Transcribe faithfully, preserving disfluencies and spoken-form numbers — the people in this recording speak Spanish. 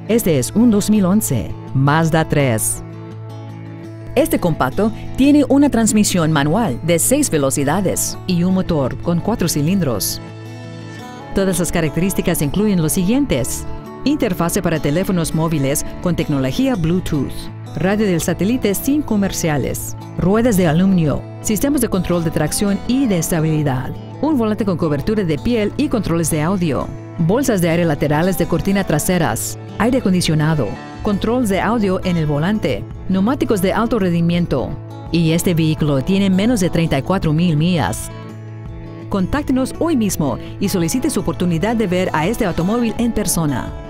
Este es un dos mil once Mazda tres. Este compacto tiene una transmisión manual de seis velocidades y un motor con cuatro cilindros. Todas las características incluyen los siguientes: interfase para teléfonos móviles con tecnología Bluetooth, radio del satélite sin comerciales, ruedas de aluminio, sistemas de control de tracción y de estabilidad, un volante con cobertura de piel y controles de audio, bolsas de aire laterales de cortina traseras, aire acondicionado, controles de audio en el volante, neumáticos de alto rendimiento. Y este vehículo tiene menos de treinta y cuatro mil millas. Contáctenos hoy mismo y solicite su oportunidad de ver a este automóvil en persona.